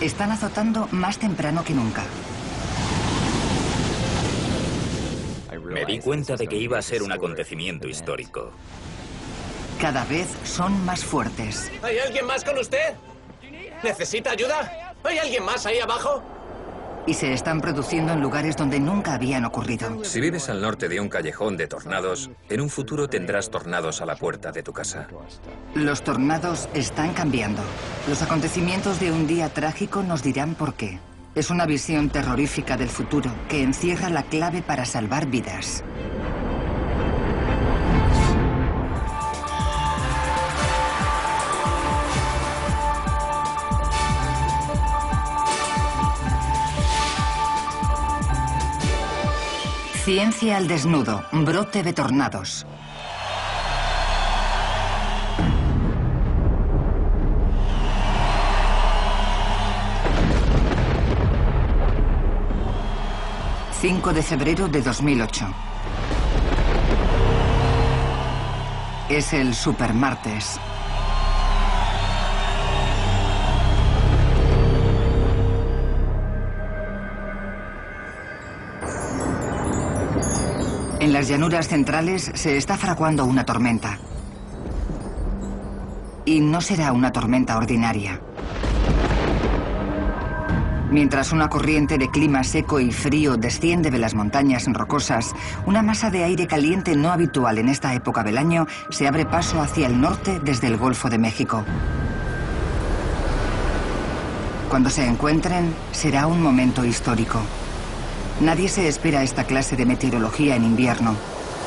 están azotando más temprano que nunca. Me di cuenta de que iba a ser un acontecimiento histórico. Cada vez son más fuertes. ¿Hay alguien más con usted? ¿Necesita ayuda? ¿Hay alguien más ahí abajo? Y se están produciendo en lugares donde nunca habían ocurrido. Si vives al norte de un callejón de tornados, en un futuro tendrás tornados a la puerta de tu casa. Los tornados están cambiando. Los acontecimientos de un día trágico nos dirán por qué. Es una visión terrorífica del futuro que encierra la clave para salvar vidas. Ciencia al desnudo, brote de tornados. ...5 de febrero de 2008. Es el supermartes. En las llanuras centrales se está fraguando una tormenta. Y no será una tormenta ordinaria. Mientras una corriente de clima seco y frío desciende de las montañas rocosas, una masa de aire caliente no habitual en esta época del año se abre paso hacia el norte desde el Golfo de México. Cuando se encuentren, será un momento histórico. Nadie se espera esta clase de meteorología en invierno.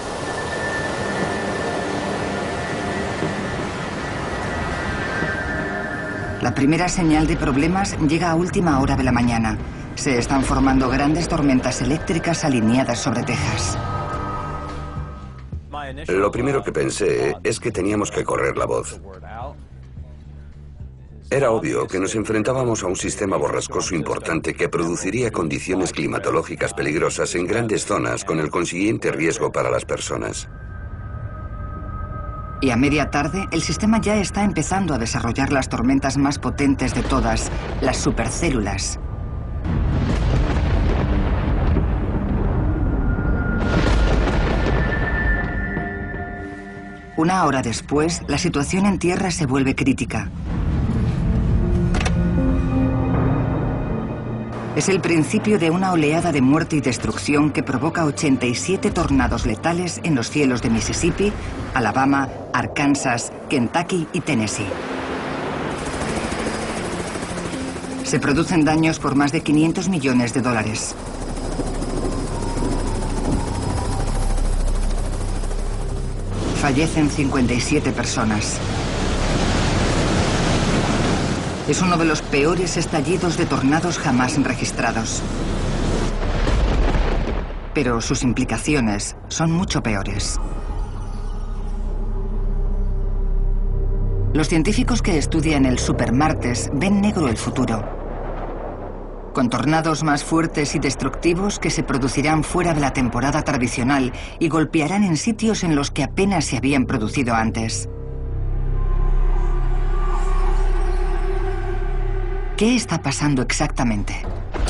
La primera señal de problemas llega a última hora de la mañana. Se están formando grandes tormentas eléctricas alineadas sobre Texas. Lo primero que pensé es que teníamos que correr la voz. Era obvio que nos enfrentábamos a un sistema borrascoso importante que produciría condiciones climatológicas peligrosas en grandes zonas con el consiguiente riesgo para las personas. Y a media tarde, el sistema ya está empezando a desarrollar las tormentas más potentes de todas, las supercélulas. Una hora después, la situación en tierra se vuelve crítica. Es el principio de una oleada de muerte y destrucción que provoca 87 tornados letales en los cielos de Mississippi, Alabama, Arkansas, Kentucky y Tennessee. Se producen daños por más de 500 millones de dólares. Fallecen 57 personas. Es uno de los peores estallidos de tornados jamás registrados. Pero sus implicaciones son mucho peores. Los científicos que estudian el supermartes ven negro el futuro, con tornados más fuertes y destructivos que se producirán fuera de la temporada tradicional y golpearán en sitios en los que apenas se habían producido antes. ¿Qué está pasando exactamente?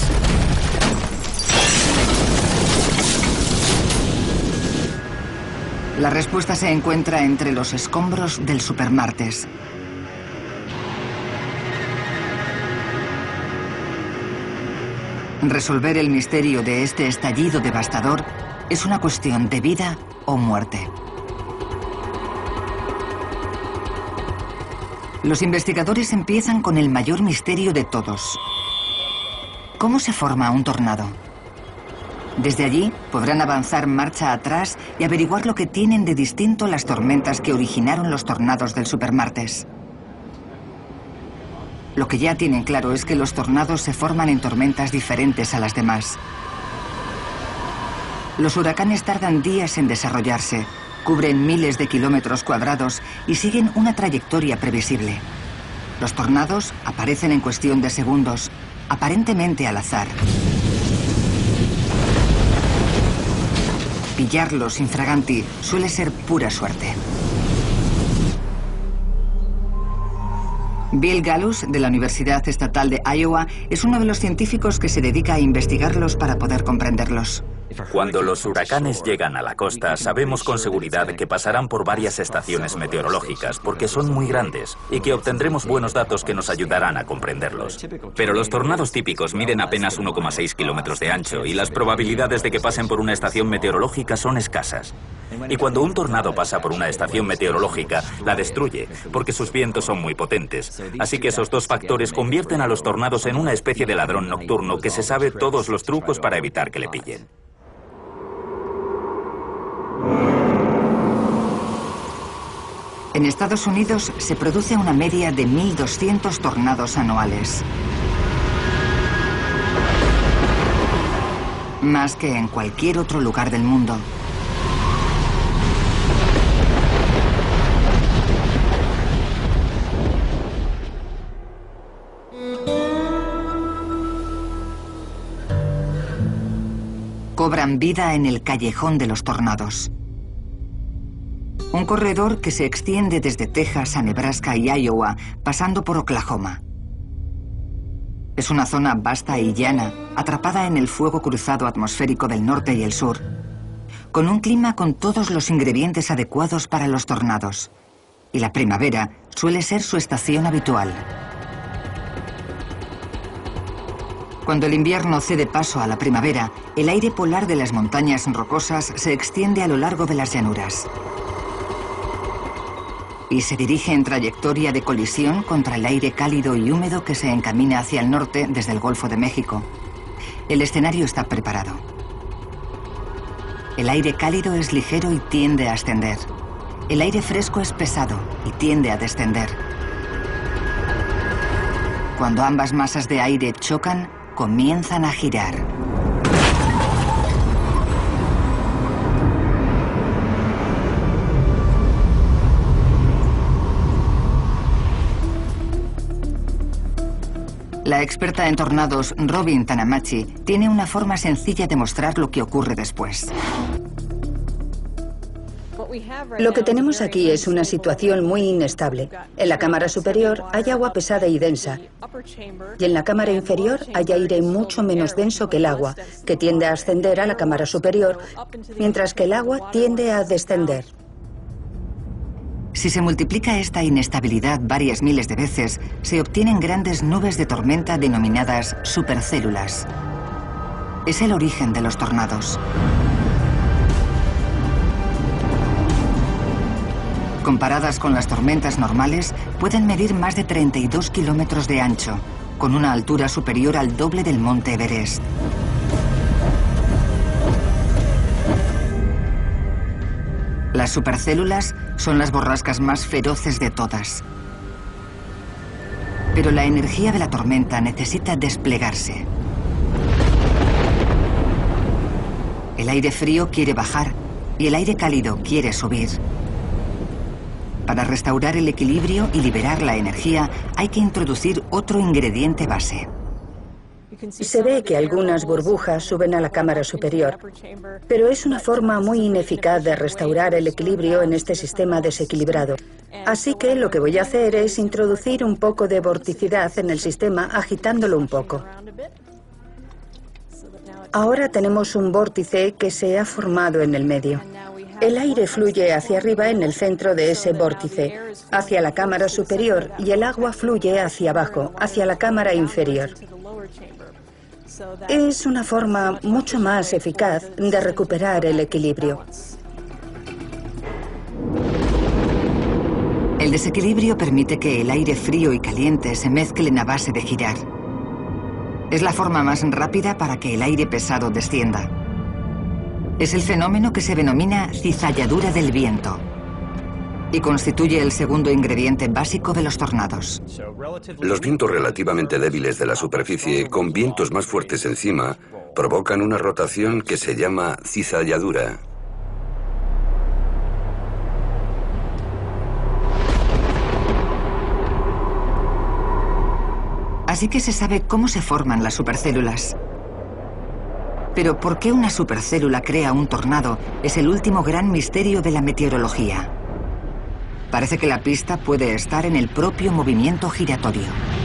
La respuesta se encuentra entre los escombros del supermartes. Resolver el misterio de este estallido devastador es una cuestión de vida o muerte. Los investigadores empiezan con el mayor misterio de todos. ¿Cómo se forma un tornado? Desde allí podrán avanzar marcha atrás y averiguar lo que tienen de distinto las tormentas que originaron los tornados del supermartes. Lo que ya tienen claro es que los tornados se forman en tormentas diferentes a las demás. Los huracanes tardan días en desarrollarse, cubren miles de kilómetros cuadrados y siguen una trayectoria previsible. Los tornados aparecen en cuestión de segundos, aparentemente al azar. Pillarlos infraganti suele ser pura suerte. Bill Gallus, de la Universidad Estatal de Iowa, es uno de los científicos que se dedica a investigarlos para poder comprenderlos. Cuando los huracanes llegan a la costa, sabemos con seguridad que pasarán por varias estaciones meteorológicas porque son muy grandes y que obtendremos buenos datos que nos ayudarán a comprenderlos. Pero los tornados típicos miden apenas 1,6 kilómetros de ancho y las probabilidades de que pasen por una estación meteorológica son escasas. Y cuando un tornado pasa por una estación meteorológica, la destruye porque sus vientos son muy potentes. Así que esos dos factores convierten a los tornados en una especie de ladrón nocturno que se sabe todos los trucos para evitar que le pillen. En Estados Unidos se produce una media de 1.200 tornados anuales. Más que en cualquier otro lugar del mundo. Cobran vida en el callejón de los tornados. Un corredor que se extiende desde Texas a Nebraska y Iowa, pasando por Oklahoma. Es una zona vasta y llana, atrapada en el fuego cruzado atmosférico del norte y el sur, con un clima con todos los ingredientes adecuados para los tornados. Y la primavera suele ser su estación habitual. Cuando el invierno cede paso a la primavera, el aire polar de las montañas rocosas se extiende a lo largo de las llanuras. Y se dirige en trayectoria de colisión contra el aire cálido y húmedo que se encamina hacia el norte desde el Golfo de México. El escenario está preparado. El aire cálido es ligero y tiende a ascender. El aire fresco es pesado y tiende a descender. Cuando ambas masas de aire chocan, comienzan a girar. La experta en tornados, Robin Tanamachi, tiene una forma sencilla de mostrar lo que ocurre después. Lo que tenemos aquí es una situación muy inestable. En la cámara superior hay agua pesada y densa. Y en la cámara inferior hay aire mucho menos denso que el agua, que tiende a ascender a la cámara superior, mientras que el agua tiende a descender. Si se multiplica esta inestabilidad varias miles de veces, se obtienen grandes nubes de tormenta denominadas supercélulas. Es el origen de los tornados. Comparadas con las tormentas normales, pueden medir más de 32 kilómetros de ancho, con una altura superior al doble del monte Everest. Las supercélulas son las borrascas más feroces de todas. Pero la energía de la tormenta necesita desplegarse. El aire frío quiere bajar y el aire cálido quiere subir. Para restaurar el equilibrio y liberar la energía, hay que introducir otro ingrediente base. Se ve que algunas burbujas suben a la cámara superior, pero es una forma muy ineficaz de restaurar el equilibrio en este sistema desequilibrado. Así que lo que voy a hacer es introducir un poco de vorticidad en el sistema agitándolo un poco. Ahora tenemos un vórtice que se ha formado en el medio. El aire fluye hacia arriba en el centro de ese vórtice, hacia la cámara superior, y el agua fluye hacia abajo, hacia la cámara inferior. Es una forma mucho más eficaz de recuperar el equilibrio. El desequilibrio permite que el aire frío y caliente se mezclen a base de girar. Es la forma más rápida para que el aire pesado descienda. Es el fenómeno que se denomina cizalladura del viento y constituye el segundo ingrediente básico de los tornados. Los vientos relativamente débiles de la superficie, con vientos más fuertes encima, provocan una rotación que se llama cizalladura. Así que se sabe cómo se forman las supercélulas. Pero ¿por qué una supercélula crea un tornado? Es el último gran misterio de la meteorología. Parece que la pista puede estar en el propio movimiento giratorio.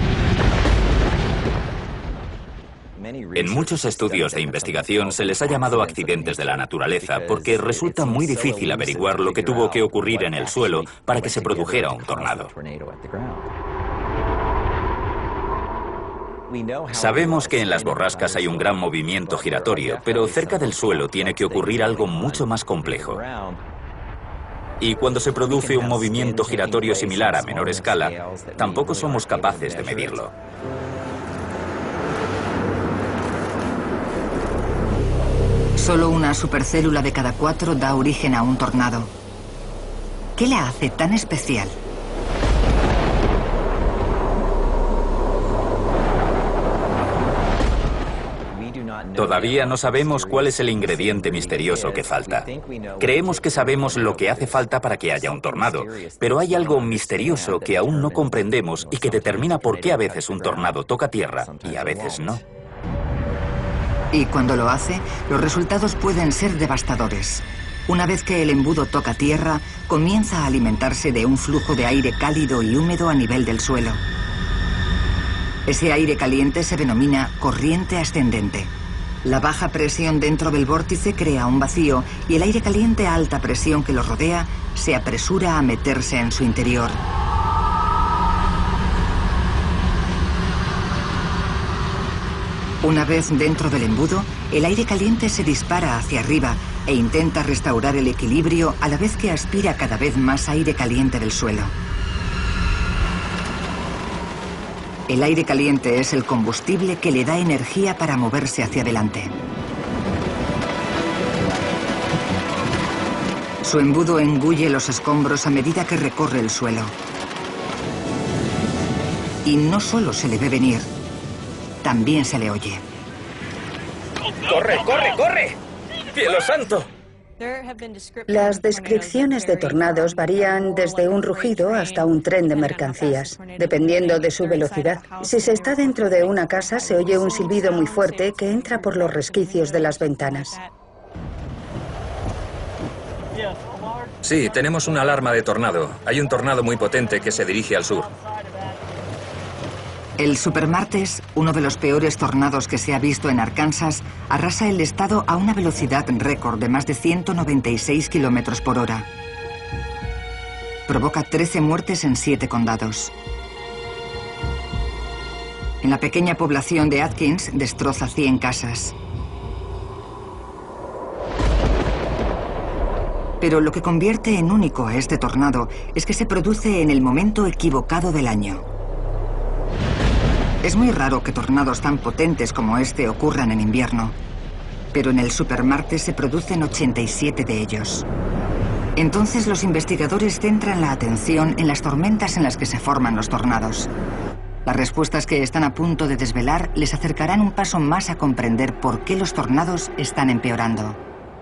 En muchos estudios de investigación se les ha llamado accidentes de la naturaleza porque resulta muy difícil averiguar lo que tuvo que ocurrir en el suelo para que se produjera un tornado. Sabemos que en las borrascas hay un gran movimiento giratorio, pero cerca del suelo tiene que ocurrir algo mucho más complejo. Y cuando se produce un movimiento giratorio similar a menor escala, tampoco somos capaces de medirlo. Solo una supercélula de cada 4 da origen a un tornado. ¿Qué la hace tan especial? Todavía no sabemos cuál es el ingrediente misterioso que falta. Creemos que sabemos lo que hace falta para que haya un tornado, pero hay algo misterioso que aún no comprendemos y que determina por qué a veces un tornado toca tierra y a veces no. Y cuando lo hace, los resultados pueden ser devastadores. Una vez que el embudo toca tierra, comienza a alimentarse de un flujo de aire cálido y húmedo a nivel del suelo. Ese aire caliente se denomina corriente ascendente. La baja presión dentro del vórtice crea un vacío y el aire caliente a alta presión que lo rodea se apresura a meterse en su interior. Una vez dentro del embudo, el aire caliente se dispara hacia arriba e intenta restaurar el equilibrio a la vez que aspira cada vez más aire caliente del suelo. El aire caliente es el combustible que le da energía para moverse hacia adelante. Su embudo engulle los escombros a medida que recorre el suelo. Y no solo se le ve venir, también se le oye. ¡Corre, corre, corre! ¡Cielo santo! Las descripciones de tornados varían desde un rugido hasta un tren de mercancías, dependiendo de su velocidad. Si se está dentro de una casa, se oye un silbido muy fuerte que entra por los resquicios de las ventanas. Sí, tenemos una alarma de tornado. Hay un tornado muy potente que se dirige al sur. El Supermartes, uno de los peores tornados que se ha visto en Arkansas, arrasa el estado a una velocidad récord de más de 196 kilómetros por hora. Provoca 13 muertes en 7 condados. En la pequeña población de Atkins destroza 100 casas. Pero lo que convierte en único a este tornado es que se produce en el momento equivocado del año. Es muy raro que tornados tan potentes como este ocurran en invierno, pero en el Supermartes se producen 87 de ellos. Entonces los investigadores centran la atención en las tormentas en las que se forman los tornados. Las respuestas que están a punto de desvelar les acercarán un paso más a comprender por qué los tornados están empeorando.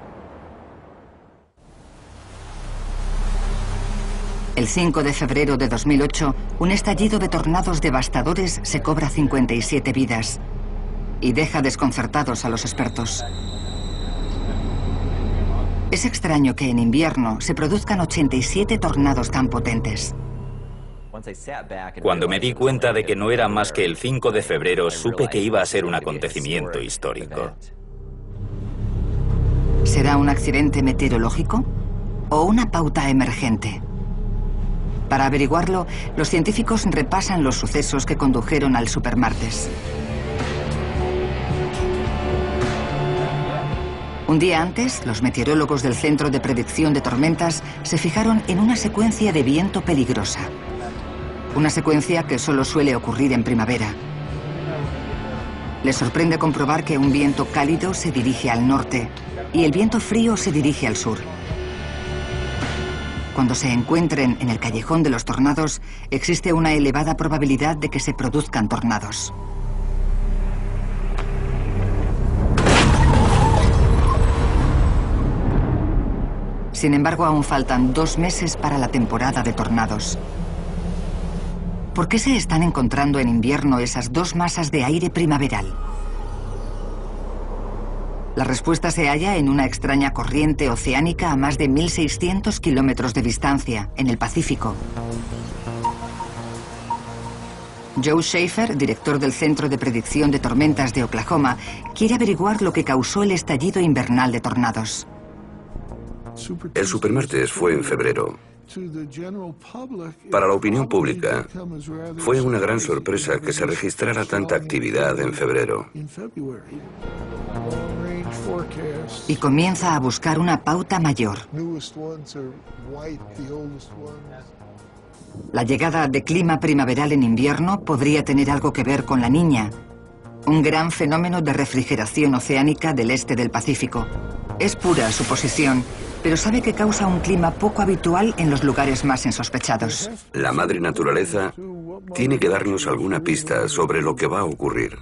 El 5 de febrero de 2008, un estallido de tornados devastadores se cobra 57 vidas y deja desconcertados a los expertos. Es extraño que en invierno se produzcan 87 tornados tan potentes. Cuando me di cuenta de que no era más que el 5 de febrero, supe que iba a ser un acontecimiento histórico. ¿Será un accidente meteorológico o una pauta emergente? Para averiguarlo, los científicos repasan los sucesos que condujeron al Supermartes. Un día antes, los meteorólogos del Centro de Predicción de Tormentas se fijaron en una secuencia de viento peligrosa. Una secuencia que solo suele ocurrir en primavera. Les sorprende comprobar que un viento cálido se dirige al norte y el viento frío se dirige al sur. Cuando se encuentren en el callejón de los tornados, existe una elevada probabilidad de que se produzcan tornados. Sin embargo, aún faltan 2 meses para la temporada de tornados. ¿Por qué se están encontrando en invierno esas 2 masas de aire primaveral? La respuesta se halla en una extraña corriente oceánica a más de 1.600 kilómetros de distancia, en el Pacífico. Joe Schaefer, director del Centro de Predicción de Tormentas de Oklahoma, quiere averiguar lo que causó el estallido invernal de tornados. El supermartes fue en febrero. Para la opinión pública, fue una gran sorpresa que se registrara tanta actividad en febrero. Y comienza a buscar una pauta mayor. La llegada de clima primaveral en invierno podría tener algo que ver con la Niña, un gran fenómeno de refrigeración oceánica del este del Pacífico. Es pura suposición, pero sabe que causa un clima poco habitual en los lugares más insospechados. La madre naturaleza tiene que darnos alguna pista sobre lo que va a ocurrir.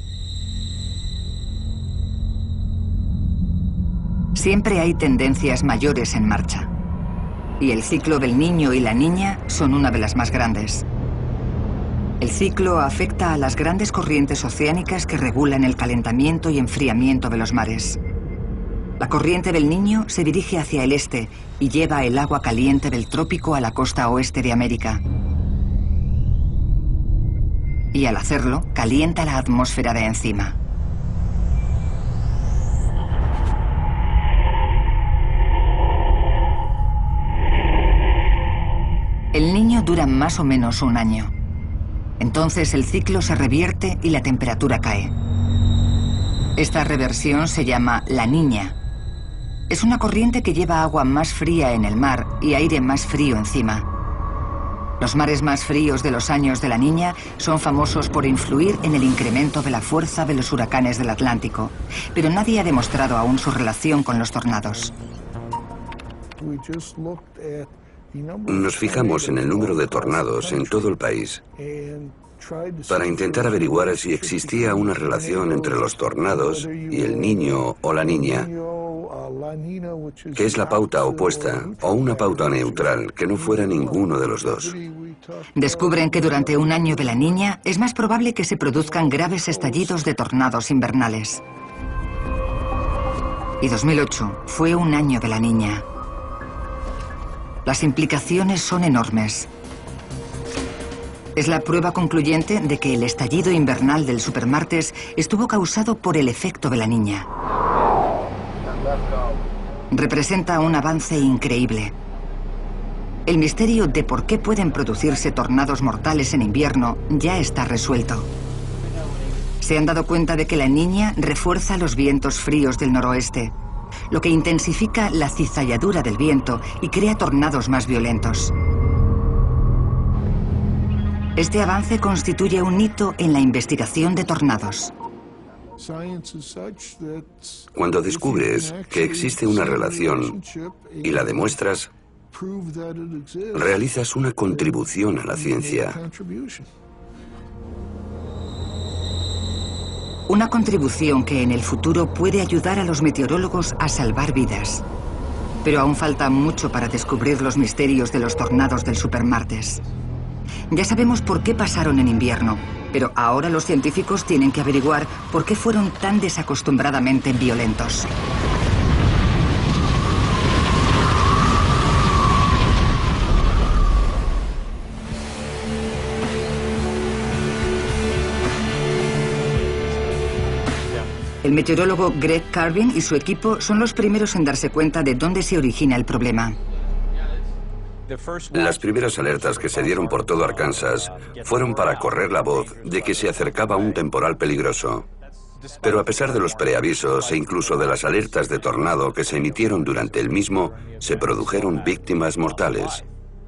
Siempre hay tendencias mayores en marcha. Y el ciclo del Niño y la Niña son una de las más grandes. El ciclo afecta a las grandes corrientes oceánicas que regulan el calentamiento y enfriamiento de los mares. La corriente del Niño se dirige hacia el este y lleva el agua caliente del trópico a la costa oeste de América. Y al hacerlo, calienta la atmósfera de encima. El Niño dura más o menos un año. Entonces el ciclo se revierte y la temperatura cae. Esta reversión se llama la Niña. Es una corriente que lleva agua más fría en el mar y aire más frío encima. Los mares más fríos de los años de la Niña son famosos por influir en el incremento de la fuerza de los huracanes del Atlántico, pero nadie ha demostrado aún su relación con los tornados. Nos fijamos en el número de tornados en todo el país para intentar averiguar si existía una relación entre los tornados y el Niño o la Niña, que es la pauta opuesta o una pauta neutral, que no fuera ninguno de los dos. Descubren que durante un año de la Niña es más probable que se produzcan graves estallidos de tornados invernales. Y 2008 fue un año de la Niña. Las implicaciones son enormes. Es la prueba concluyente de que el estallido invernal del supermartes estuvo causado por el efecto de la Niña. Representa un avance increíble. El misterio de por qué pueden producirse tornados mortales en invierno ya está resuelto. Se han dado cuenta de que la Niña refuerza los vientos fríos del noroeste, lo que intensifica la cizalladura del viento y crea tornados más violentos. Este avance constituye un hito en la investigación de tornados. Cuando descubres que existe una relación y la demuestras, realizas una contribución a la ciencia. Una contribución que en el futuro puede ayudar a los meteorólogos a salvar vidas. Pero aún falta mucho para descubrir los misterios de los tornados del supermartes. Ya sabemos por qué pasaron en invierno, pero ahora los científicos tienen que averiguar por qué fueron tan desacostumbradamente violentos. El meteorólogo Greg Carvin y su equipo son los primeros en darse cuenta de dónde se origina el problema. Las primeras alertas que se dieron por todo Arkansas fueron para correr la voz de que se acercaba un temporal peligroso. Pero a pesar de los preavisos e incluso de las alertas de tornado que se emitieron durante el mismo, se produjeron víctimas mortales.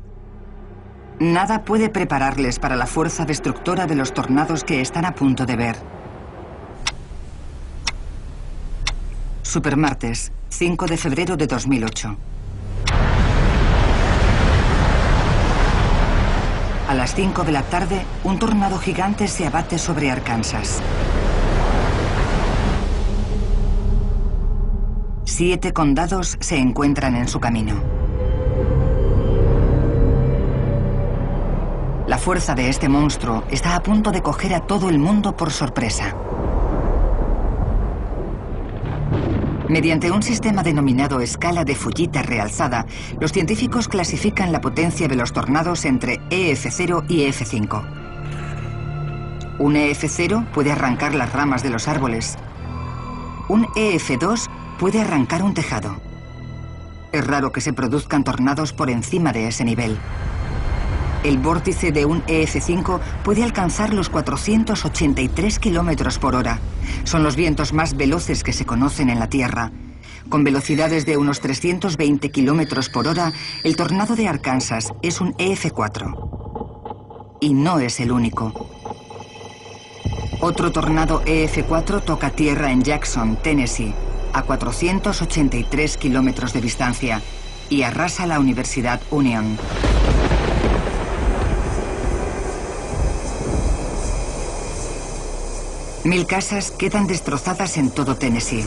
Nada puede prepararles para la fuerza destructora de los tornados que están a punto de ver. Supermartes, 5 de febrero de 2008. A las 5 de la tarde, un tornado gigante se abate sobre Arkansas. 7 condados se encuentran en su camino. La fuerza de este monstruo está a punto de coger a todo el mundo por sorpresa. Mediante un sistema denominado escala de Fujita realzada, los científicos clasifican la potencia de los tornados entre EF0 y EF5. Un EF0 puede arrancar las ramas de los árboles. Un EF2 puede arrancar un tejado. Es raro que se produzcan tornados por encima de ese nivel. El vórtice de un EF5 puede alcanzar los 483 kilómetros por hora. Son los vientos más veloces que se conocen en la Tierra. Con velocidades de unos 320 kilómetros por hora, el tornado de Arkansas es un EF4. Y no es el único. Otro tornado EF4 toca tierra en Jackson, Tennessee, a 483 kilómetros de distancia, y arrasa la Universidad Union. Mil casas quedan destrozadas en todo Tennessee.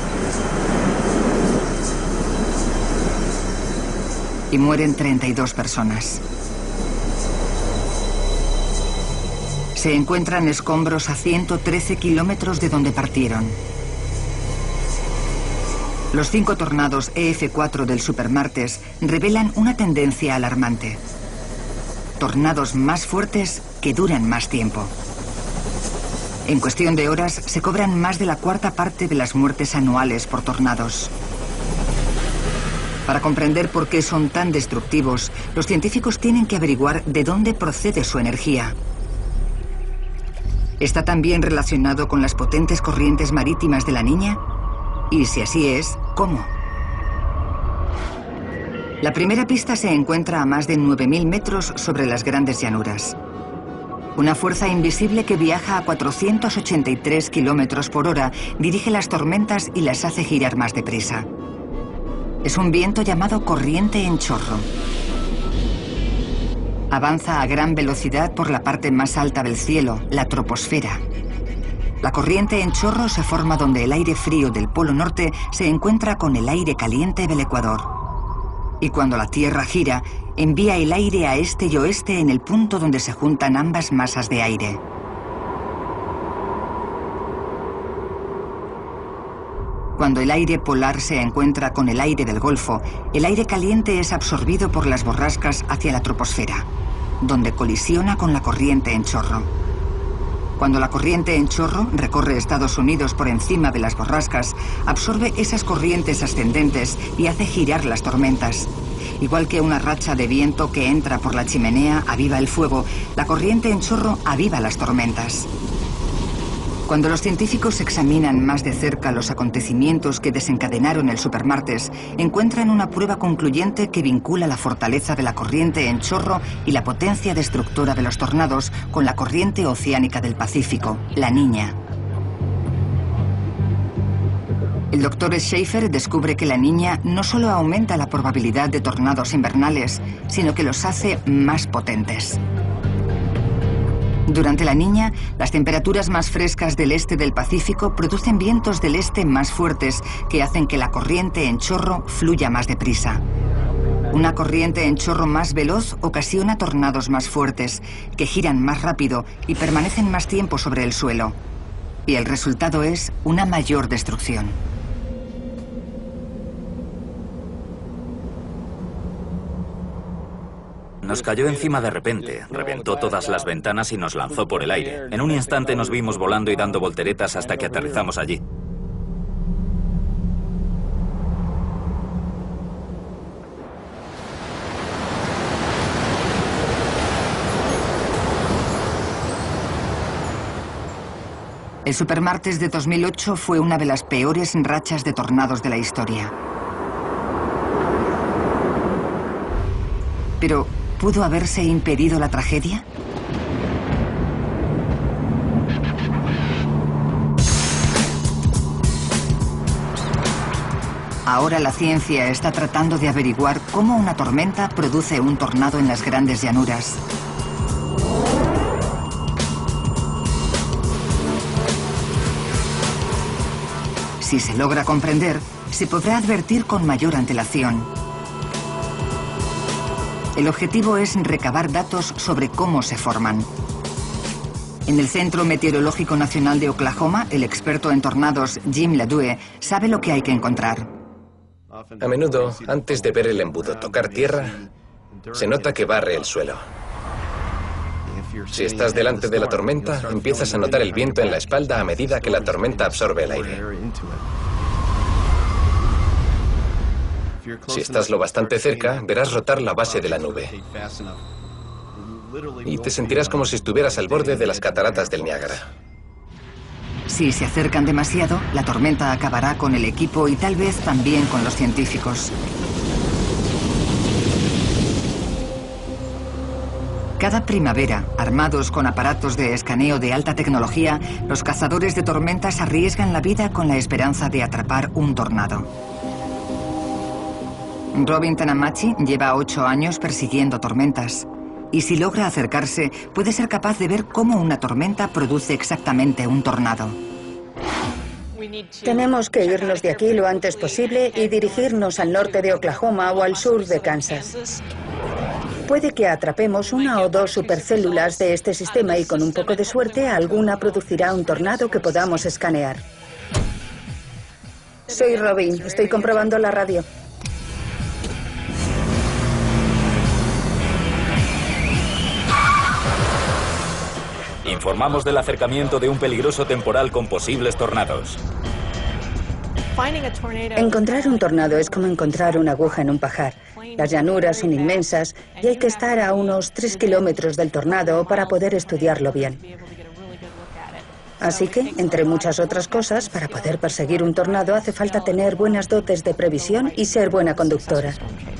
Y mueren 32 personas. Se encuentran escombros a 113 kilómetros de donde partieron. Los 5 tornados EF4 del supermartes revelan una tendencia alarmante. Tornados más fuertes que duran más tiempo. En cuestión de horas se cobran más de la cuarta parte de las muertes anuales por tornados. Para comprender por qué son tan destructivos, los científicos tienen que averiguar de dónde procede su energía. ¿Está también relacionado con las potentes corrientes marítimas de la Niña? Y si así es, ¿cómo? La primera pista se encuentra a más de 9.000 metros sobre las grandes llanuras. Una fuerza invisible que viaja a 483 kilómetros por hora dirige las tormentas y las hace girar más deprisa. Es un viento llamado corriente en chorro. Avanza a gran velocidad por la parte más alta del cielo, la troposfera. La corriente en chorro se forma donde el aire frío del Polo Norte se encuentra con el aire caliente del Ecuador. Y cuando la Tierra gira, envía el aire a este y oeste en el punto donde se juntan ambas masas de aire. Cuando el aire polar se encuentra con el aire del Golfo, el aire caliente es absorbido por las borrascas hacia la troposfera, donde colisiona con la corriente en chorro. Cuando la corriente en chorro recorre Estados Unidos por encima de las borrascas, absorbe esas corrientes ascendentes y hace girar las tormentas. Igual que una racha de viento que entra por la chimenea aviva el fuego, la corriente en chorro aviva las tormentas. Cuando los científicos examinan más de cerca los acontecimientos que desencadenaron el supermartes, encuentran una prueba concluyente que vincula la fortaleza de la corriente en chorro y la potencia destructora de los tornados con la corriente oceánica del Pacífico, la Niña. El doctor Schaefer descubre que la Niña no solo aumenta la probabilidad de tornados invernales, sino que los hace más potentes. Durante la Niña, las temperaturas más frescas del este del Pacífico producen vientos del este más fuertes que hacen que la corriente en chorro fluya más deprisa. Una corriente en chorro más veloz ocasiona tornados más fuertes, que giran más rápido y permanecen más tiempo sobre el suelo. Y el resultado es una mayor destrucción. Nos cayó encima de repente, reventó todas las ventanas y nos lanzó por el aire. En un instante nos vimos volando y dando volteretas hasta que aterrizamos allí. El supermartes de 2008 fue una de las peores rachas de tornados de la historia. Pero, ¿pudo haberse impedido la tragedia? Ahora la ciencia está tratando de averiguar cómo una tormenta produce un tornado en las grandes llanuras. Si se logra comprender, se podrá advertir con mayor antelación. El objetivo es recabar datos sobre cómo se forman. En el Centro Meteorológico Nacional de Oklahoma, el experto en tornados Jim LaDue sabe lo que hay que encontrar. A menudo, antes de ver el embudo tocar tierra, se nota que barre el suelo. Si estás delante de la tormenta, empiezas a notar el viento en la espalda a medida que la tormenta absorbe el aire. Si estás lo bastante cerca, verás rotar la base de la nube. Y te sentirás como si estuvieras al borde de las cataratas del Niágara. Si se acercan demasiado, la tormenta acabará con el equipo y tal vez también con los científicos. Cada primavera, armados con aparatos de escaneo de alta tecnología, los cazadores de tormentas arriesgan la vida con la esperanza de atrapar un tornado. Robin Tanamachi lleva 8 años persiguiendo tormentas. Y si logra acercarse, puede ser capaz de ver cómo una tormenta produce exactamente un tornado. Tenemos que irnos de aquí lo antes posible y dirigirnos al norte de Oklahoma o al sur de Kansas. Puede que atrapemos 1 o 2 supercélulas de este sistema y con un poco de suerte alguna producirá un tornado que podamos escanear. Soy Robin, estoy comprobando la radio. Informamos del acercamiento de un peligroso temporal con posibles tornados. Encontrar un tornado es como encontrar una aguja en un pajar. Las llanuras son inmensas y hay que estar a unos 3 kilómetros del tornado para poder estudiarlo bien. Así que, entre muchas otras cosas, para poder perseguir un tornado hace falta tener buenas dotes de previsión y ser buena conductora.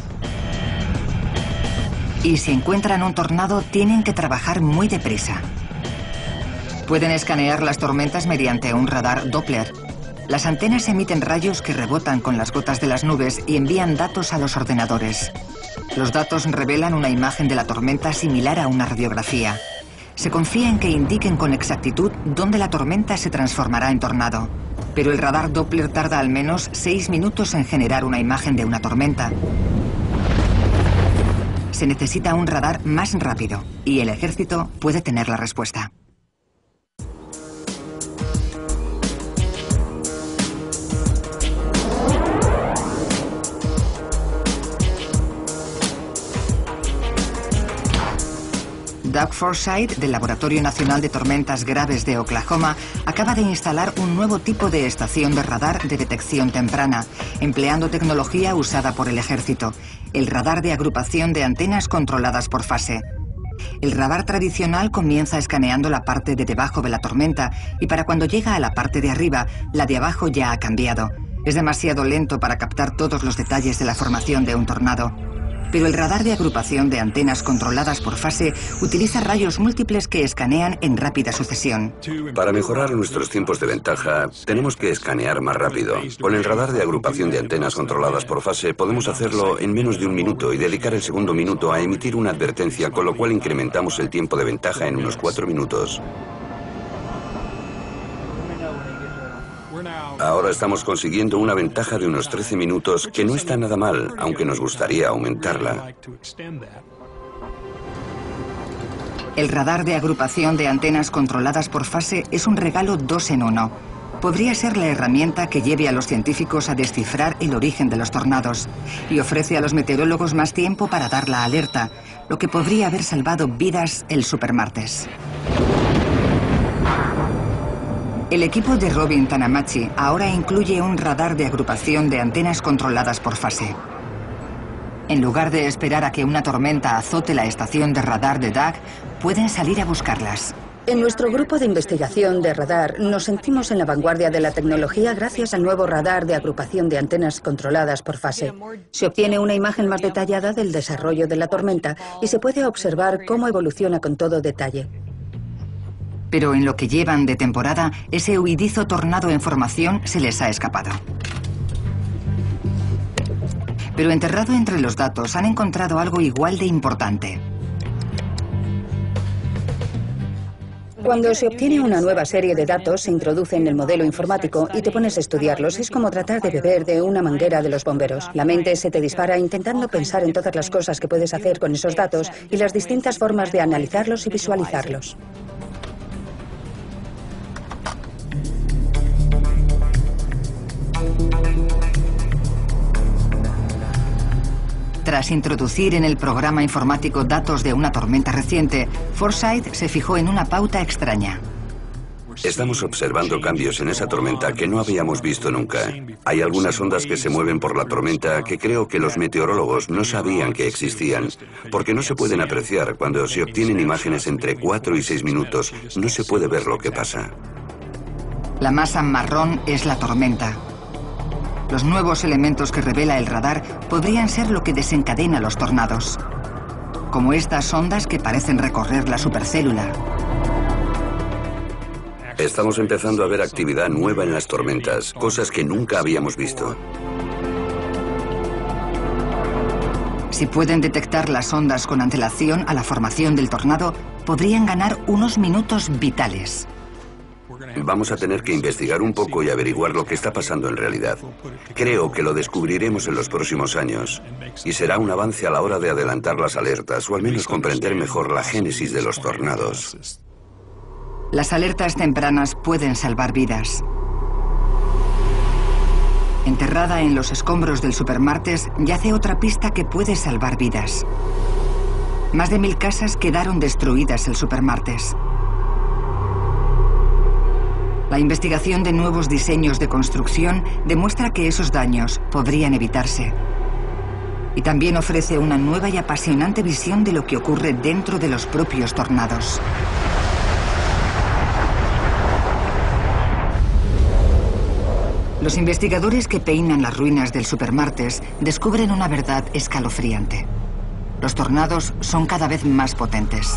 Y si encuentran un tornado, tienen que trabajar muy deprisa. Pueden escanear las tormentas mediante un radar Doppler. Las antenas emiten rayos que rebotan con las gotas de las nubes y envían datos a los ordenadores. Los datos revelan una imagen de la tormenta similar a una radiografía. Se confía en que indiquen con exactitud dónde la tormenta se transformará en tornado. Pero el radar Doppler tarda al menos 6 minutos en generar una imagen de una tormenta. Se necesita un radar más rápido y el ejército puede tener la respuesta. Doug Forsyth, del Laboratorio Nacional de Tormentas Graves de Oklahoma, acaba de instalar un nuevo tipo de estación de radar de detección temprana, empleando tecnología usada por el ejército, el radar de agrupación de antenas controladas por fase. El radar tradicional comienza escaneando la parte de debajo de la tormenta y para cuando llega a la parte de arriba, la de abajo ya ha cambiado. Es demasiado lento para captar todos los detalles de la formación de un tornado. Pero el radar de agrupación de antenas controladas por fase utiliza rayos múltiples que escanean en rápida sucesión. Para mejorar nuestros tiempos de ventaja, tenemos que escanear más rápido. Con el radar de agrupación de antenas controladas por fase, podemos hacerlo en menos de 1 minuto y dedicar el segundo minuto a emitir una advertencia, con lo cual incrementamos el tiempo de ventaja en unos 4 minutos. Ahora estamos consiguiendo una ventaja de unos 13 minutos, que no está nada mal, aunque nos gustaría aumentarla. El radar de agrupación de antenas controladas por fase es un regalo 2 en 1. Podría ser la herramienta que lleve a los científicos a descifrar el origen de los tornados y ofrece a los meteorólogos más tiempo para dar la alerta, lo que podría haber salvado vidas el supermartes. El equipo de Robin Tanamachi ahora incluye un radar de agrupación de antenas controladas por fase. En lugar de esperar a que una tormenta azote la estación de radar de Doug, pueden salir a buscarlas. En nuestro grupo de investigación de radar nos sentimos en la vanguardia de la tecnología gracias al nuevo radar de agrupación de antenas controladas por fase. Se obtiene una imagen más detallada del desarrollo de la tormenta y se puede observar cómo evoluciona con todo detalle. Pero en lo que llevan de temporada, ese huidizo tornado en formación se les ha escapado. Pero enterrado entre los datos han encontrado algo igual de importante. Cuando se obtiene una nueva serie de datos, se introduce en el modelo informático y te pones a estudiarlos. Es como tratar de beber de una manguera de los bomberos. La mente se te dispara intentando pensar en todas las cosas que puedes hacer con esos datos y las distintas formas de analizarlos y visualizarlos. Tras introducir en el programa informático datos de una tormenta reciente, Forsyth se fijó en una pauta extraña. Estamos observando cambios en esa tormenta que no habíamos visto nunca. Hay algunas ondas que se mueven por la tormenta que creo que los meteorólogos no sabían que existían, porque no se pueden apreciar cuando se obtienen imágenes entre 4 y 6 minutos. No se puede ver lo que pasa. La masa marrón es la tormenta. Los nuevos elementos que revela el radar podrían ser lo que desencadena los tornados, como estas ondas que parecen recorrer la supercélula. Estamos empezando a ver actividad nueva en las tormentas, cosas que nunca habíamos visto. Si pueden detectar las ondas con antelación a la formación del tornado, podrían ganar unos minutos vitales. Vamos a tener que investigar un poco y averiguar lo que está pasando en realidad. Creo que lo descubriremos en los próximos años y será un avance a la hora de adelantar las alertas o al menos comprender mejor la génesis de los tornados. Las alertas tempranas pueden salvar vidas. Enterrada en los escombros del Supermartes yace otra pista que puede salvar vidas. Más de 1000 casas quedaron destruidas el Supermartes. La investigación de nuevos diseños de construcción demuestra que esos daños podrían evitarse. Y también ofrece una nueva y apasionante visión de lo que ocurre dentro de los propios tornados. Los investigadores que peinan las ruinas del Supermartes descubren una verdad escalofriante. Los tornados son cada vez más potentes.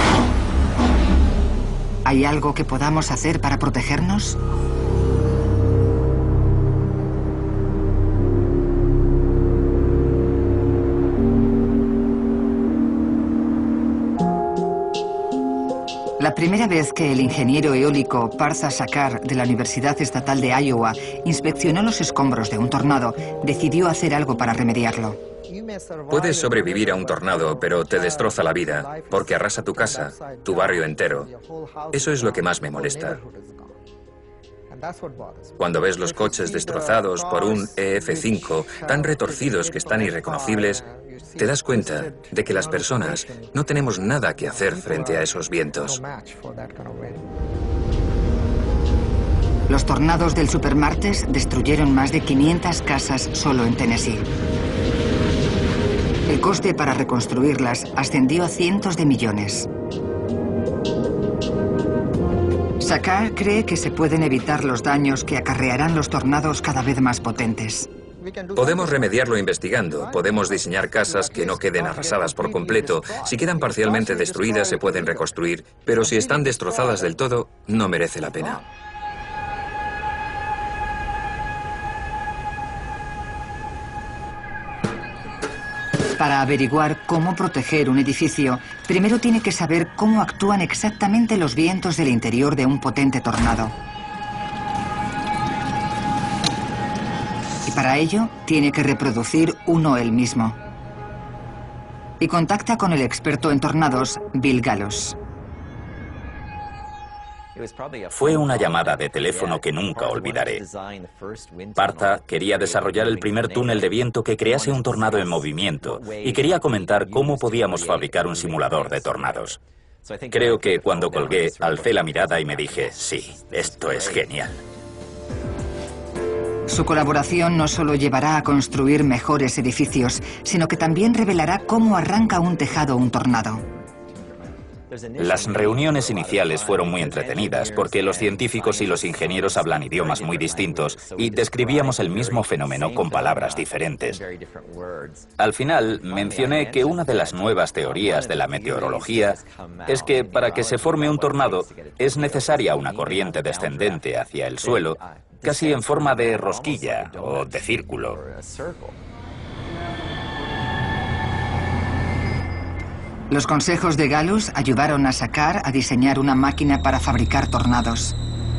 ¿Hay algo que podamos hacer para protegernos? La primera vez que el ingeniero eólico Partha Sakar de la Universidad Estatal de Iowa inspeccionó los escombros de un tornado, decidió hacer algo para remediarlo. Puedes sobrevivir a un tornado, pero te destroza la vida, porque arrasa tu casa, tu barrio entero. Eso es lo que más me molesta. Cuando ves los coches destrozados por un EF5, tan retorcidos que están irreconocibles, te das cuenta de que las personas no tenemos nada que hacer frente a esos vientos. Los tornados del Supermartes destruyeron más de 500 casas solo en Tennessee. El coste para reconstruirlas ascendió a cientos de millones. Sakar cree que se pueden evitar los daños que acarrearán los tornados cada vez más potentes. Podemos remediarlo investigando. Podemos diseñar casas que no queden arrasadas por completo. Si quedan parcialmente destruidas, se pueden reconstruir. Pero si están destrozadas del todo, no merece la pena. Para averiguar cómo proteger un edificio, primero tiene que saber cómo actúan exactamente los vientos del interior de un potente tornado. Y para ello, tiene que reproducir uno él mismo. Y contacta con el experto en tornados, Bill Galus. Fue una llamada de teléfono que nunca olvidaré. Partha quería desarrollar el primer túnel de viento que crease un tornado en movimiento y quería comentar cómo podíamos fabricar un simulador de tornados. Creo que cuando colgué, alcé la mirada y me dije, sí, esto es genial. Su colaboración no solo llevará a construir mejores edificios, sino que también revelará cómo arranca un tejado un tornado. Las reuniones iniciales fueron muy entretenidas porque los científicos y los ingenieros hablan idiomas muy distintos y describíamos el mismo fenómeno con palabras diferentes. Al final, mencioné que una de las nuevas teorías de la meteorología es que para que se forme un tornado es necesaria una corriente descendente hacia el suelo, casi en forma de rosquilla o de círculo. Los consejos de Galus ayudaron a Sakar a diseñar una máquina para fabricar tornados.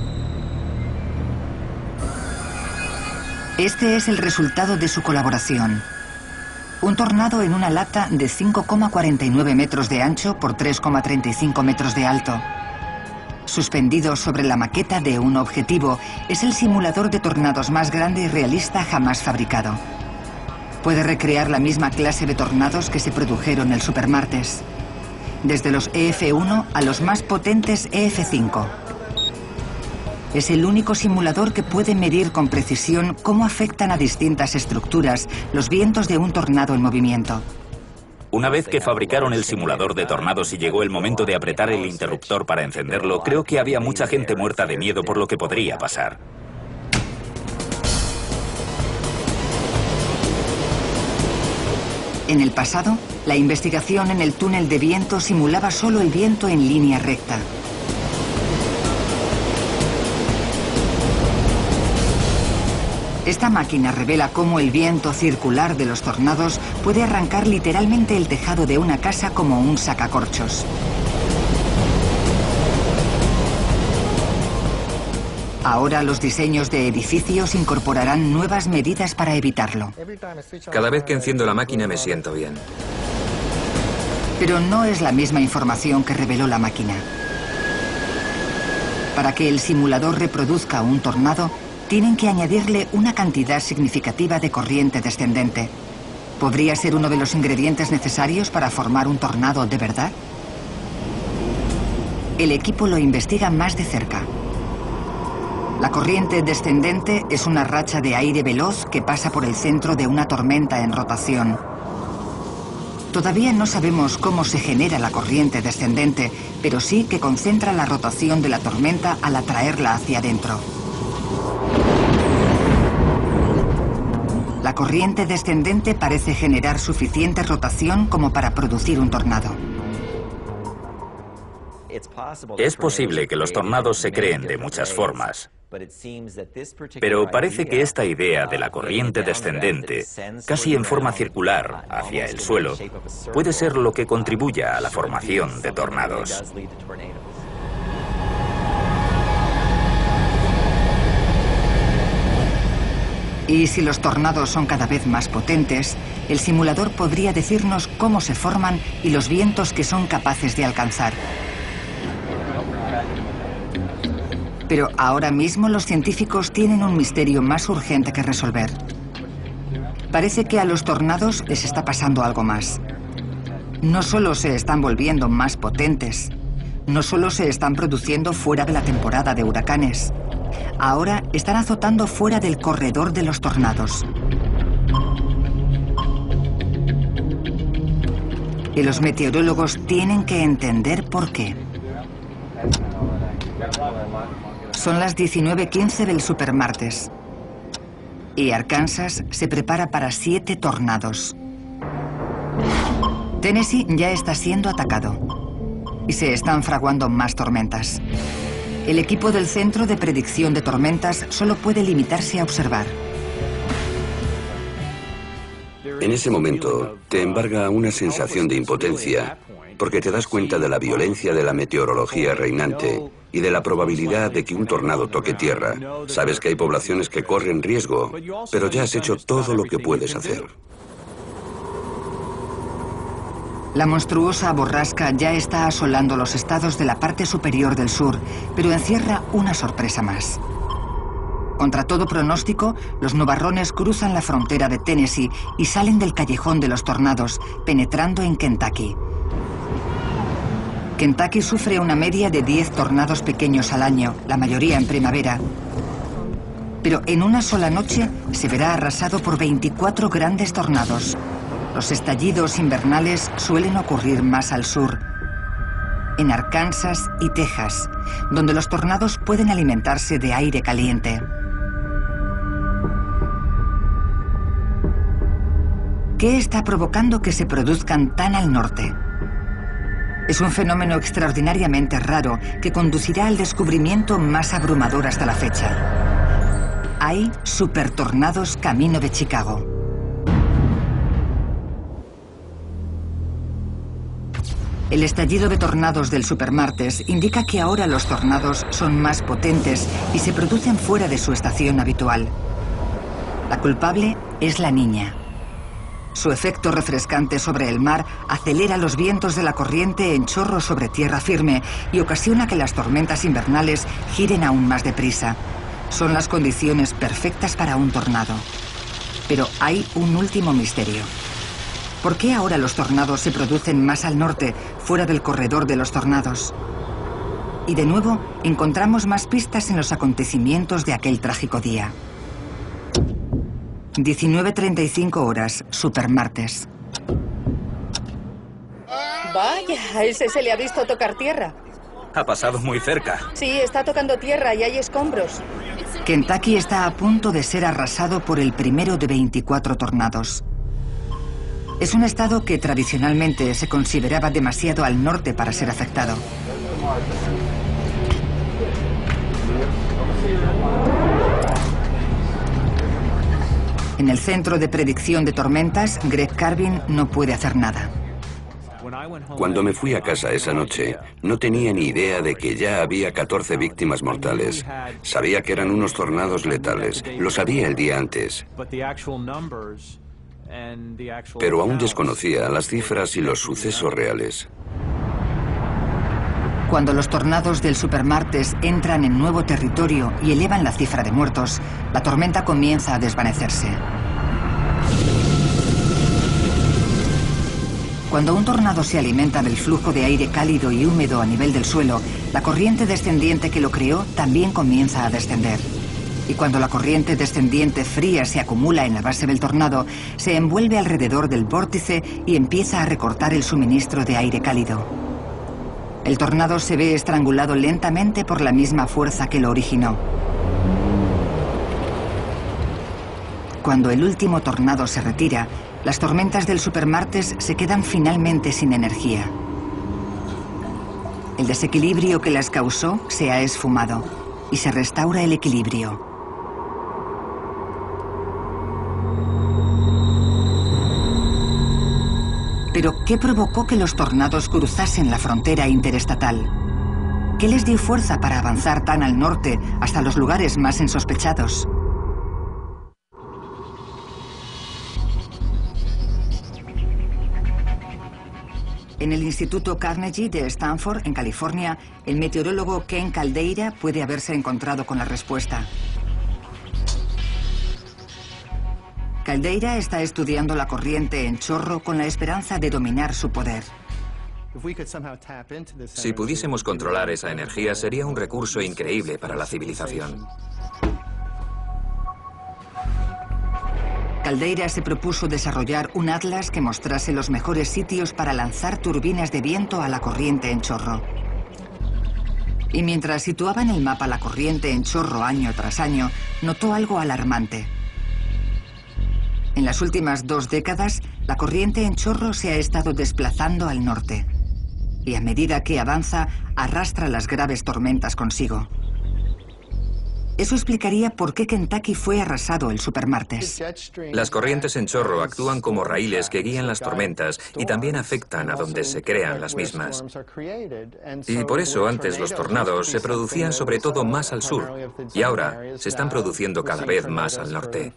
Este es el resultado de su colaboración. Un tornado en una lata de 5,49 metros de ancho por 3,35 metros de alto. Suspendido sobre la maqueta de un objetivo, es el simulador de tornados más grande y realista jamás fabricado. Puede recrear la misma clase de tornados que se produjeron el Supermartes, desde los EF1 a los más potentes EF5. Es el único simulador que puede medir con precisión cómo afectan a distintas estructuras los vientos de un tornado en movimiento. Una vez que fabricaron el simulador de tornados y llegó el momento de apretar el interruptor para encenderlo, creo que había mucha gente muerta de miedo por lo que podría pasar. En el pasado, la investigación en el túnel de viento simulaba solo el viento en línea recta. Esta máquina revela cómo el viento circular de los tornados puede arrancar literalmente el tejado de una casa como un sacacorchos. Ahora los diseños de edificios incorporarán nuevas medidas para evitarlo. Cada vez que enciendo la máquina me siento bien. Pero no es la misma información que reveló la máquina. Para que el simulador reproduzca un tornado, tienen que añadirle una cantidad significativa de corriente descendente. ¿Podría ser uno de los ingredientes necesarios para formar un tornado de verdad? El equipo lo investiga más de cerca. La corriente descendente es una racha de aire veloz que pasa por el centro de una tormenta en rotación. Todavía no sabemos cómo se genera la corriente descendente, pero sí que concentra la rotación de la tormenta al atraerla hacia adentro. La corriente descendente parece generar suficiente rotación como para producir un tornado. Es posible que los tornados se creen de muchas formas, pero parece que esta idea de la corriente descendente, casi en forma circular hacia el suelo, puede ser lo que contribuya a la formación de tornados. Y si los tornados son cada vez más potentes, el simulador podría decirnos cómo se forman y los vientos que son capaces de alcanzar. Pero ahora mismo los científicos tienen un misterio más urgente que resolver. Parece que a los tornados les está pasando algo más. No solo se están volviendo más potentes, no solo se están produciendo fuera de la temporada de huracanes, ahora están azotando fuera del corredor de los tornados. Y los meteorólogos tienen que entender por qué. Son las 19:15 del Supermartes. Y Arkansas se prepara para 7 tornados. Tennessee ya está siendo atacado. Y se están fraguando más tormentas. El equipo del Centro de Predicción de Tormentas solo puede limitarse a observar. En ese momento te embarga una sensación de impotencia porque te das cuenta de la violencia de la meteorología reinante y de la probabilidad de que un tornado toque tierra. Sabes que hay poblaciones que corren riesgo, pero ya has hecho todo lo que puedes hacer. La monstruosa borrasca ya está asolando los estados de la parte superior del sur, pero encierra una sorpresa más. Contra todo pronóstico, los nubarrones cruzan la frontera de Tennessee y salen del callejón de los tornados, penetrando en Kentucky. Kentucky sufre una media de 10 tornados pequeños al año, la mayoría en primavera. Pero en una sola noche se verá arrasado por 24 grandes tornados. Los estallidos invernales suelen ocurrir más al sur, en Arkansas y Texas, donde los tornados pueden alimentarse de aire caliente. ¿Qué está provocando que se produzcan tan al norte? Es un fenómeno extraordinariamente raro que conducirá al descubrimiento más abrumador hasta la fecha. Hay supertornados camino de Chicago. El estallido de tornados del Supermartes indica que ahora los tornados son más potentes y se producen fuera de su estación habitual. La culpable es la niña. Su efecto refrescante sobre el mar acelera los vientos de la corriente en chorro sobre tierra firme y ocasiona que las tormentas invernales giren aún más deprisa. Son las condiciones perfectas para un tornado. Pero hay un último misterio. ¿Por qué ahora los tornados se producen más al norte, fuera del corredor de los tornados? Y de nuevo, encontramos más pistas en los acontecimientos de aquel trágico día. 19:35 horas, supermartes. Vaya, a ese se le ha visto tocar tierra. Ha pasado muy cerca. Sí, está tocando tierra y hay escombros. Kentucky está a punto de ser arrasado por el primero de 24 tornados. Es un estado que tradicionalmente se consideraba demasiado al norte para ser afectado. En el centro de predicción de tormentas, Greg Carvin no puede hacer nada. Cuando me fui a casa esa noche, no tenía ni idea de que ya había 14 víctimas mortales. Sabía que eran unos tornados letales. Lo sabía el día antes. Pero aún desconocía las cifras y los sucesos reales. Cuando los tornados del supermartes entran en nuevo territorio y elevan la cifra de muertos, la tormenta comienza a desvanecerse. Cuando un tornado se alimenta del flujo de aire cálido y húmedo a nivel del suelo, la corriente descendiente que lo creó también comienza a descender. Y cuando la corriente descendiente fría se acumula en la base del tornado, se envuelve alrededor del vórtice y empieza a recortar el suministro de aire cálido. El tornado se ve estrangulado lentamente por la misma fuerza que lo originó. Cuando el último tornado se retira, las tormentas del supermartes se quedan finalmente sin energía. El desequilibrio que las causó se ha esfumado y se restaura el equilibrio. Pero, ¿qué provocó que los tornados cruzasen la frontera interestatal? ¿Qué les dio fuerza para avanzar tan al norte hasta los lugares más insospechados? En el Instituto Carnegie de Stanford, en California, el meteorólogo Ken Caldeira puede haberse encontrado con la respuesta. Caldeira está estudiando la corriente en chorro con la esperanza de dominar su poder. Si pudiésemos controlar esa energía, sería un recurso increíble para la civilización. Caldeira se propuso desarrollar un atlas que mostrase los mejores sitios para lanzar turbinas de viento a la corriente en chorro. Y mientras situaba en el mapa la corriente en chorro año tras año, notó algo alarmante. En las últimas 2 décadas, la corriente en chorro se ha estado desplazando al norte. Y a medida que avanza, arrastra las graves tormentas consigo. Eso explicaría por qué Kentucky fue arrasado el supermartes. Las corrientes en chorro actúan como raíles que guían las tormentas y también afectan a donde se crean las mismas. Y por eso antes los tornados se producían sobre todo más al sur y ahora se están produciendo cada vez más al norte.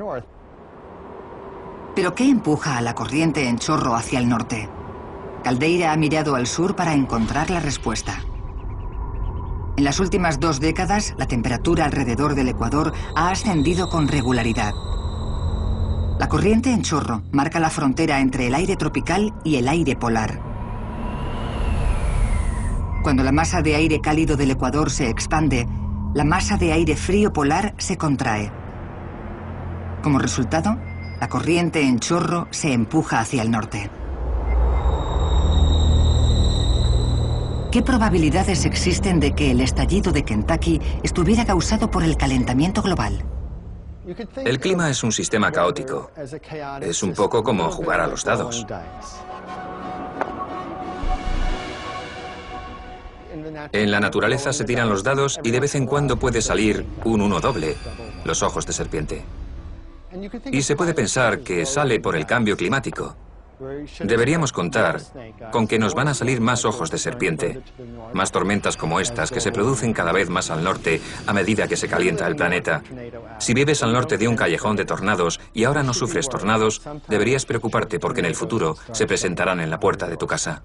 ¿Pero qué empuja a la corriente en chorro hacia el norte? Caldeira ha mirado al sur para encontrar la respuesta. En las últimas 2 décadas, la temperatura alrededor del Ecuador ha ascendido con regularidad. La corriente en chorro marca la frontera entre el aire tropical y el aire polar. Cuando la masa de aire cálido del Ecuador se expande, la masa de aire frío polar se contrae. Como resultado, la corriente en chorro se empuja hacia el norte. ¿Qué probabilidades existen de que el estallido de Kentucky estuviera causado por el calentamiento global? El clima es un sistema caótico. Es un poco como jugar a los dados. En la naturaleza se tiran los dados y de vez en cuando puede salir un 1 doble, los ojos de serpiente. Y se puede pensar que sale por el cambio climático. Deberíamos contar con que nos van a salir más ojos de serpiente, más tormentas como estas que se producen cada vez más al norte a medida que se calienta el planeta. Si vives al norte de un callejón de tornados y ahora no sufres tornados, deberías preocuparte porque en el futuro se presentarán en la puerta de tu casa.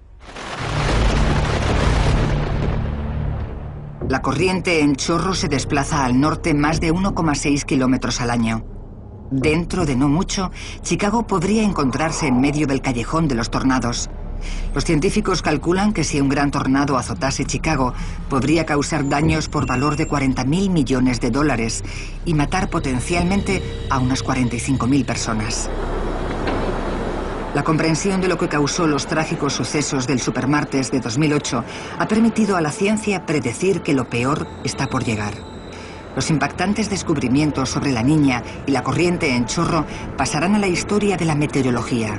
La corriente en chorro se desplaza al norte más de 1,6 kilómetros al año. Dentro de no mucho, Chicago podría encontrarse en medio del callejón de los tornados. Los científicos calculan que si un gran tornado azotase Chicago, podría causar daños por valor de 40.000 millones de dólares y matar potencialmente a unas 45.000 personas. La comprensión de lo que causó los trágicos sucesos del supermartes de 2008 ha permitido a la ciencia predecir que lo peor está por llegar. Los impactantes descubrimientos sobre la niña y la corriente en chorro pasarán a la historia de la meteorología.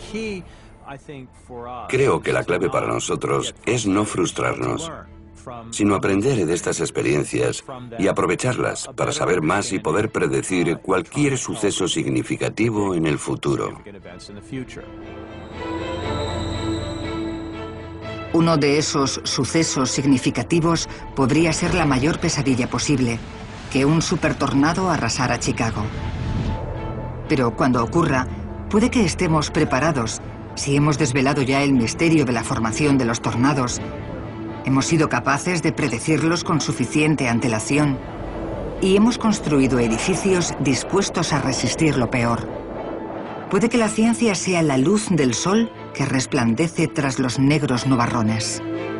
Creo que la clave para nosotros es no frustrarnos, sino aprender de estas experiencias y aprovecharlas para saber más y poder predecir cualquier suceso significativo en el futuro. Uno de esos sucesos significativos podría ser la mayor pesadilla posible, que un supertornado arrasara Chicago. Pero cuando ocurra, puede que estemos preparados si hemos desvelado ya el misterio de la formación de los tornados, hemos sido capaces de predecirlos con suficiente antelación y hemos construido edificios dispuestos a resistir lo peor. Puede que la ciencia sea la luz del sol que resplandece tras los negros nubarrones.